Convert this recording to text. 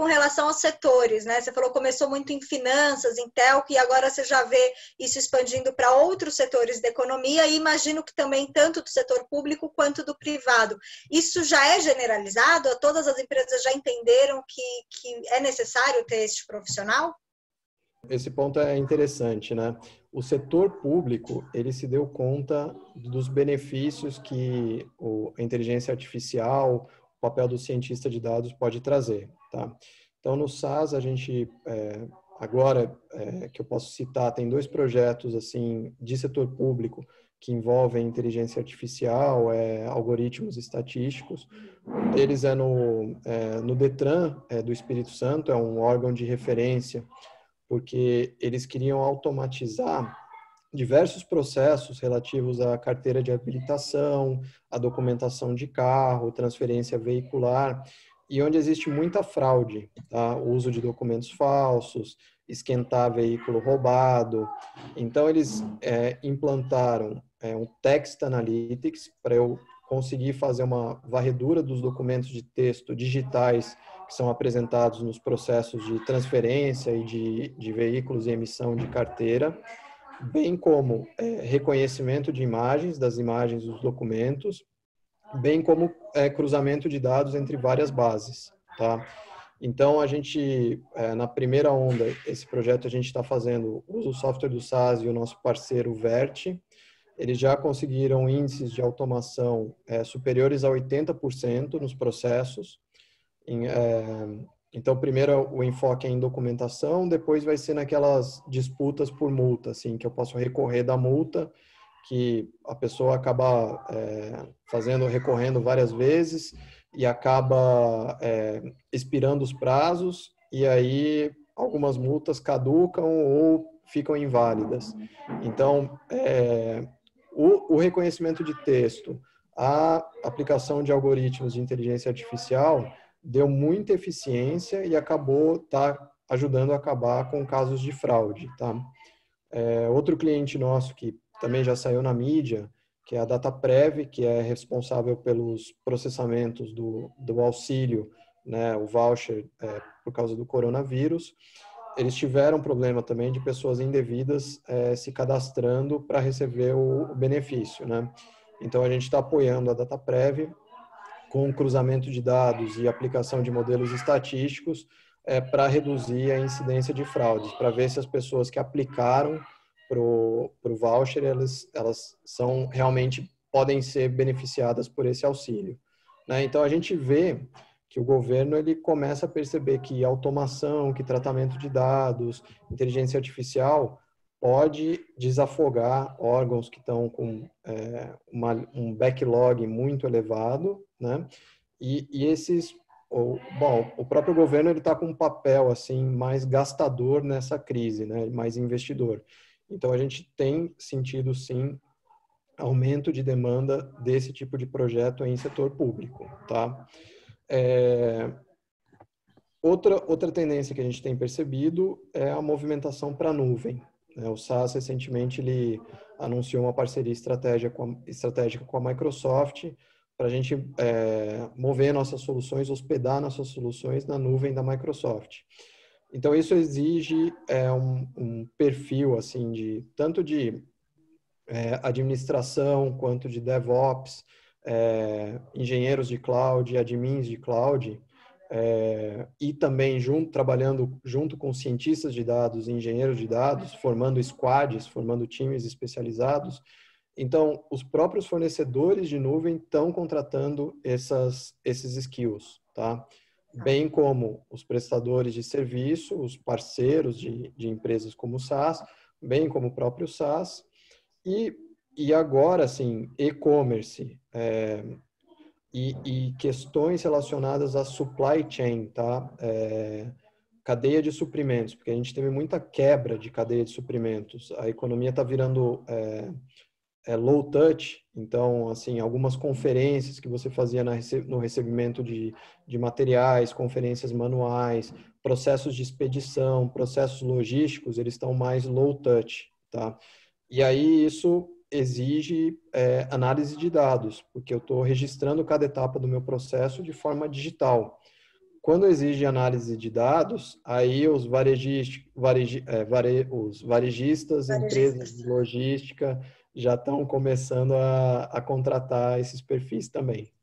com relação aos setores, né? Você falou que começou muito em finanças, em telco, e agora você já vê isso expandindo para outros setores da economia, e imagino que também tanto do setor público quanto do privado. Isso já é generalizado? Todas as empresas já entenderam que é necessário ter este profissional? Esse ponto é interessante, né? O setor público, ele se deu conta dos benefícios que a inteligência artificial, o papel do cientista de dados pode trazer, tá? Então, no SAS, a gente, agora, que eu posso citar, tem 2 projetos, assim, de setor público que envolvem inteligência artificial, algoritmos estatísticos. Um deles é no Detran, do Espírito Santo, é um órgão de referência, porque eles queriam automatizar diversos processos relativos à carteira de habilitação, à documentação de carro, transferência veicular, e onde existe muita fraude, tá? O uso de documentos falsos, esquentar veículo roubado. Então, eles implantaram um Text Analytics para eu conseguir fazer uma varredura dos documentos de texto digitais que são apresentados nos processos de transferência e de veículos e emissão de carteira, bem como reconhecimento de imagens, das imagens dos documentos, bem como cruzamento de dados entre várias bases, tá? Então, a gente, na primeira onda, esse projeto a gente está fazendo uso do software do SAS e o nosso parceiro Vert. Eles já conseguiram índices de automação superiores a 80% nos processos. Então, primeiro o enfoque é em documentação, depois vai ser naquelas disputas por multa, assim, que eu posso recorrer da multa, que a pessoa acaba recorrendo várias vezes e acaba expirando os prazos, e aí algumas multas caducam ou ficam inválidas. Então, o reconhecimento de texto, a aplicação de algoritmos de inteligência artificial deu muita eficiência e ajudando a acabar com casos de fraude, tá? Outro cliente nosso que também já saiu na mídia, que é a DataPrev, que é responsável pelos processamentos do auxílio, né, o voucher, por causa do coronavírus. Eles tiveram problema também de pessoas indevidas se cadastrando para receber o benefício, né? Então, a gente está apoiando a DataPrev com cruzamento de dados e aplicação de modelos estatísticos para reduzir a incidência de fraudes, para ver se as pessoas que aplicaram para o voucher, elas são realmente podem ser beneficiadas por esse auxílio, né? Então, a gente vê que o governo ele começa a perceber que automação, que tratamento de dados, inteligência artificial pode desafogar órgãos que estão com um backlog muito elevado, né? E o próprio governo ele está com um papel assim mais gastador nessa crise, né? Mais investidor. Então a gente tem sentido sim aumento de demanda desse tipo de projeto em setor público, tá? Outra tendência que a gente tem percebido é a movimentação para a nuvem. O SAS recentemente ele anunciou uma parceria estratégica com a Microsoft para a gente mover nossas soluções, hospedar nossas soluções na nuvem da Microsoft. Então isso exige um perfil assim tanto de administração quanto de DevOps, engenheiros de cloud, admins de cloud, e também trabalhando junto com cientistas de dados e engenheiros de dados, formando squads, formando times especializados. Então, os próprios fornecedores de nuvem estão contratando esses skills, tá? Bem como os prestadores de serviço, os parceiros de empresas como o SAS, bem como o próprio SAS, e agora, assim, e-commerce, e questões relacionadas à supply chain, tá? Cadeia de suprimentos, porque a gente teve muita quebra de cadeia de suprimentos. A economia está virando low touch, então, assim, algumas conferências que você fazia no recebimento de materiais, conferências manuais, processos de expedição, processos logísticos, eles estão mais low touch, tá? E aí isso exige análise de dados, porque eu estou registrando cada etapa do meu processo de forma digital. quando exige análise de dados, aí os varejistas, empresas de logística já estão começando a contratar esses perfis também.